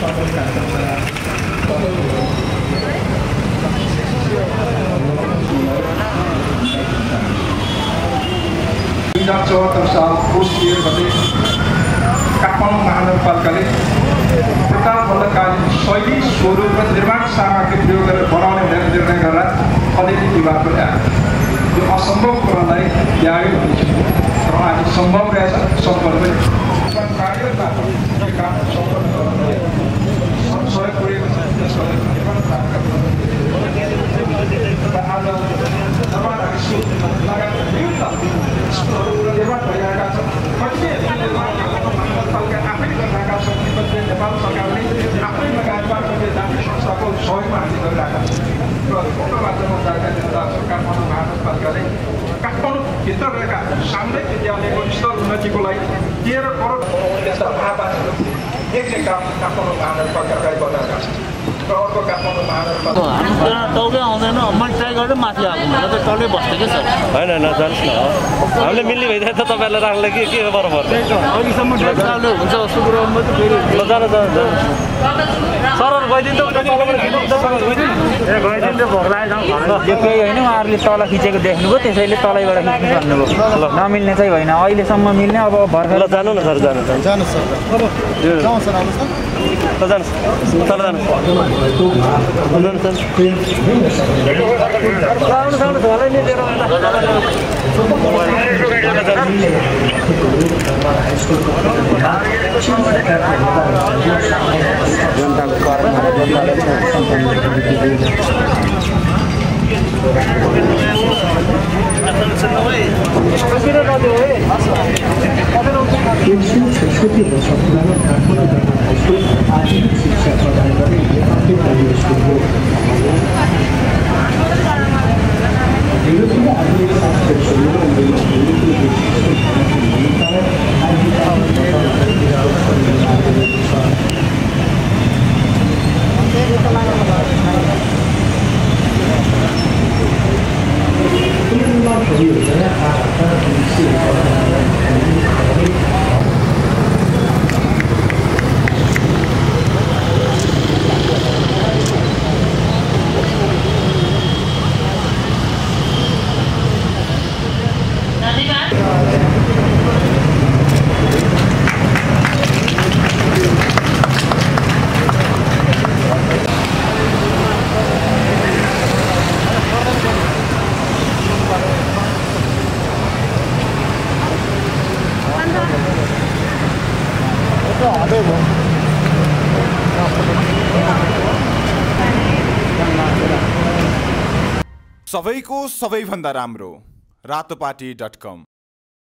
साल पुष इयर गते काठमाडौँ महानगरपालिकाले प्रतापबद्धकालीन शैली स्वरूप र निर्माण सामग्री प्रयोग गरेर बनाउने निर्णय गरेर अलिकति विवादको ल्यायो। यो असम्भव कुरालाई ल्यायो भने तर आज सम्भव रहेछ सम्पन्न पनि कार्यबाट यो काम सम्पन्न गर्न सडक पुगेको छ। त्यसको निर्माण आज निर्माणहरू सुरु लगायत विभिन्न निर्माण भइरहेका छन्। कतिपय महानगरपालिका आफै गरिरहेका छन्, कतिपय नेपाल सरकारले आफै लगायतबाट जातीय संस्थाको सहयोगमा हामी गरिरहेका छौँ। र फोटोबाट म जानकारी दिँदा काठमाडौँ महानगरपालिकाले काठमाडौँभित्र रहेका सामुदायिक विद्यालयको स्तर उन्नतिको लागि 13 करोड त्यस्ता महापालिका एक चाहिँ काम काठमाडौँ महानगरपालिकाले बनाएका छन्। र अर्को काठमाडौँ महानगरपालिका तौले आउँदैन। मैले ट्राई गरेँ माथि आएको मलाई त तलै बस्थ्यो कि सर। होइन नजानुहोस् न, हामीले मिल्ने भइदियो त तपाईँलाई राख्ला के बराबर अहिलेसम्म ट्राई हुन्छ जस्तो कुरो म त फेरि ल जानु सरहरू गइदिनु गइदिन्थ्यो भोक लागेको यो केही होइन। उहाँहरूले तल खिचेको देख्नुभयो त्यसैले तलैबाट खिच्नु भन्नुभयो। नमिल्ने चाहिँ होइन, अहिलेसम्म मिल्ने अब भर्खर ल जानु न सर जानुहोस् सर जानुहोस् ल जानुहोस् तल जानुहोस् आजीविक शिक्षा प्रदान गर्ने आफ्नै प्राइभेट स्कुल हो। युरोपीय आधुनिक सबैको सबैभन्दा राम्रो रातोपाटी.com